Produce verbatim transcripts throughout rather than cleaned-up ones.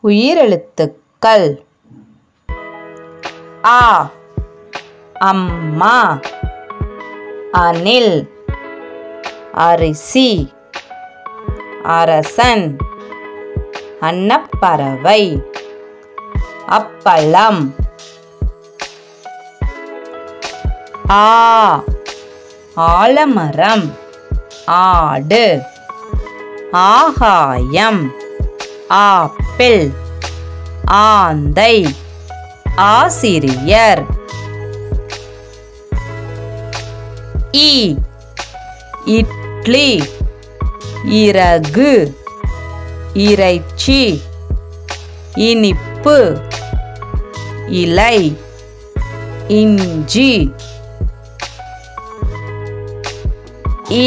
உயிரெழுத்துக்கள் ஆ அம்மா, அணில், அரிசி, அரசன், அன்னப்பறவை, அப்பளம். ஆ ஆலமரம், ஆடு, ஆகாயம், ஆப்பிள், ஆந்தை, ஆசிரியர். இ இட்லி, இறகு, இறைச்சி, இனிப்பு, இலை, இஞ்சி. ஈ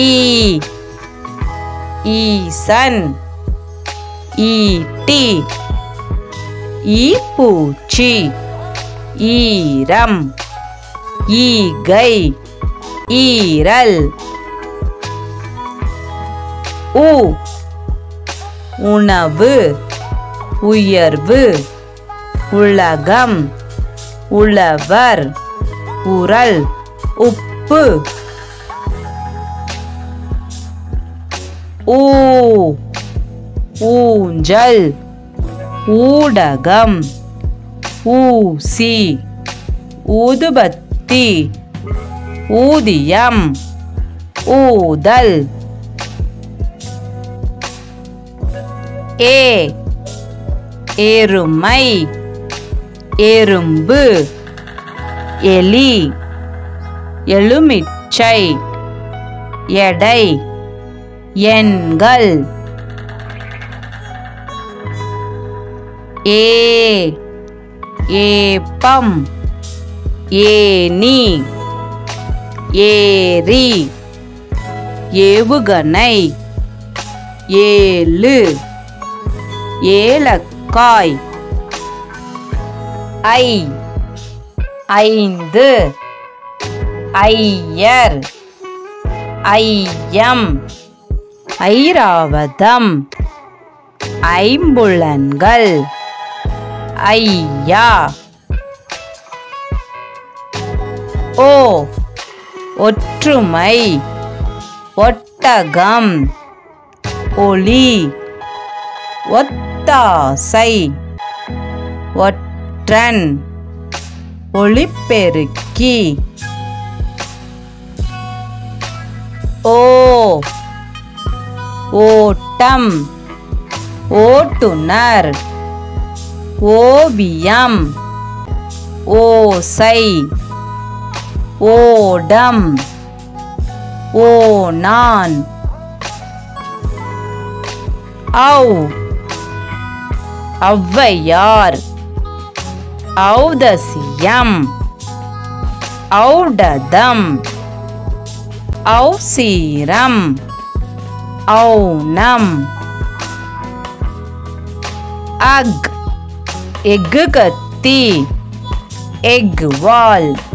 ஈசன், ஈட்டி, ஈப்பூச்சி, ஈரம், ஈகை, ஈரல். உ உணவு, உயர்வு, உலகம், உழவர், உரல், உப்பு. ஊ ஊஞ்சல், ஊடகம், ஊசி, ஊதுபத்தி, ஊதியம், ஊதல். ஏ எருமை, எறும்பு, எலி, எலுமிச்சை, எடை, எண்கள். ஏ ஏப்பம், ஏணி, ஏரி, ஏவுகணை, ஏழு, ஏலக்காய். ஐ ஐந்து, ஐயர், ஐயம், ஐராவதம், ஐம்புலன்கள், ஐயா. ஓ ஒற்றுமை, ஒட்டகம், ஒளி, ஒத்தாசை, ஒற்றன், ஒளிப்பெருக்கி. ஓ ஓட்டம், ஓட்டுனர், ஓவியம், ஓசை, ஓடம், ஓநான். ஔ ஔவையார், ஔதசியம், ஔடதம், ஔசீரம், ஔனம். அக் எஃகு கத்தி, எஃகு வால்,